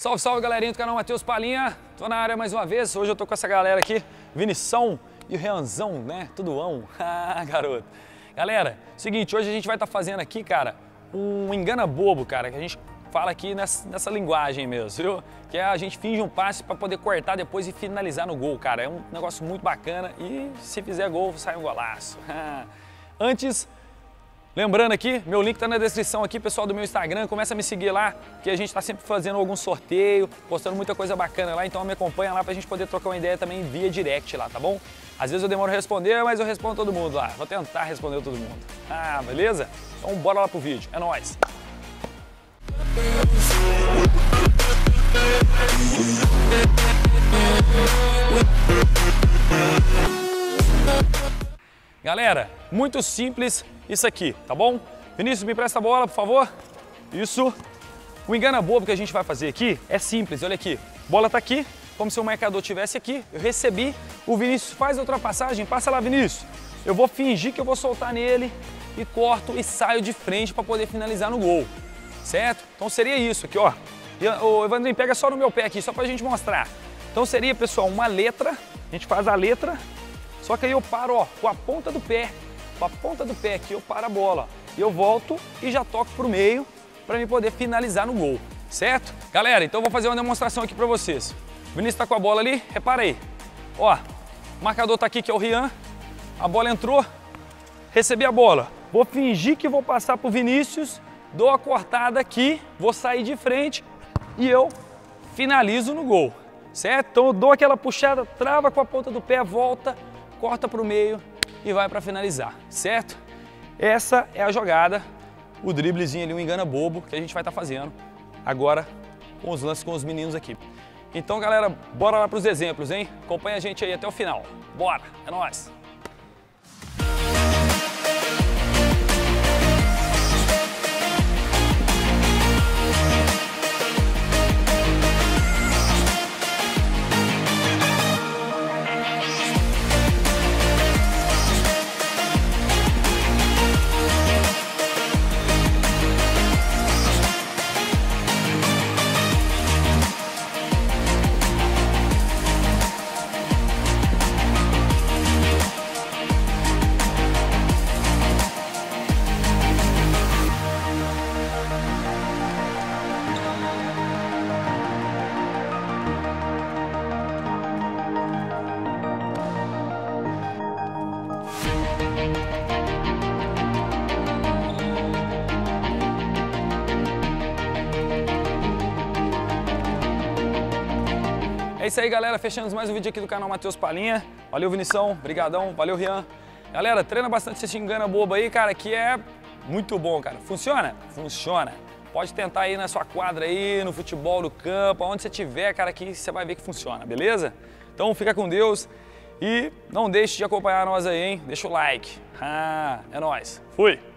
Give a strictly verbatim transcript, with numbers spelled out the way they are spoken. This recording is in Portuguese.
Salve, salve, galerinha do canal Matheus Palinha. Tô na área mais uma vez. Hoje eu tô com essa galera aqui, Vinição e o Rianzão, né? Tudo ão. Ah, garoto. Galera, seguinte, hoje a gente vai estar tá fazendo aqui, cara, um engana bobo, cara, que a gente fala aqui nessa, nessa linguagem mesmo, viu? Que é a gente finge um passe para poder cortar depois e finalizar no gol, cara. É um negócio muito bacana e se fizer gol, sai um golaço. Antes, lembrando aqui, meu link tá na descrição aqui, pessoal do meu Instagram, começa a me seguir lá, que a gente tá sempre fazendo algum sorteio, postando muita coisa bacana lá, então me acompanha lá pra gente poder trocar uma ideia também via direct lá, tá bom? Às vezes eu demoro a responder, mas eu respondo todo mundo lá, vou tentar responder todo mundo. Ah, beleza? Então bora lá pro vídeo, é nóis! Galera, muito simples isso aqui, tá bom? Vinícius, me empresta a bola, por favor. Isso. O engana bobo que a gente vai fazer aqui é simples, olha aqui. A bola tá aqui, como se o marcador estivesse aqui. Eu recebi, o Vinícius faz a ultrapassagem, passa lá, Vinícius. Eu vou fingir que eu vou soltar nele e corto e saio de frente para poder finalizar no gol, certo? Então seria isso aqui, ó. O Evandrinho, pega só no meu pé aqui, só pra gente mostrar. Então seria, pessoal, uma letra, a gente faz a letra, só que aí eu paro, ó, com a ponta do pé, com a ponta do pé aqui eu paro a bola. E eu volto e já toco pro meio para me poder finalizar no gol, certo? Galera, então eu vou fazer uma demonstração aqui para vocês. O Vinícius tá com a bola ali, repara aí. Ó, o marcador tá aqui que é o Rian, a bola entrou, recebi a bola. Vou fingir que vou passar pro Vinícius, dou a cortada aqui, vou sair de frente e eu finalizo no gol, certo? Então eu dou aquela puxada, trava com a ponta do pé, volta, corta para o meio e vai para finalizar, certo? Essa é a jogada, o driblezinho ali, um engana bobo que a gente vai estar tá fazendo agora com os lances com os meninos aqui. Então, galera, bora lá para os exemplos, hein? Acompanha a gente aí até o final. Bora, é nóis! É isso aí, galera, fechamos mais um vídeo aqui do canal Matheus Palinha. Valeu, Vinição, brigadão, valeu, Rian. Galera, treina bastante esse engana bobo aí, cara, que é muito bom, cara. Funciona? Funciona. Pode tentar aí na sua quadra aí, no futebol, no campo, onde você tiver, cara, que você vai ver que funciona, beleza? Então fica com Deus e não deixe de acompanhar nós aí, hein? Deixa o like. Ah, é nóis. Fui!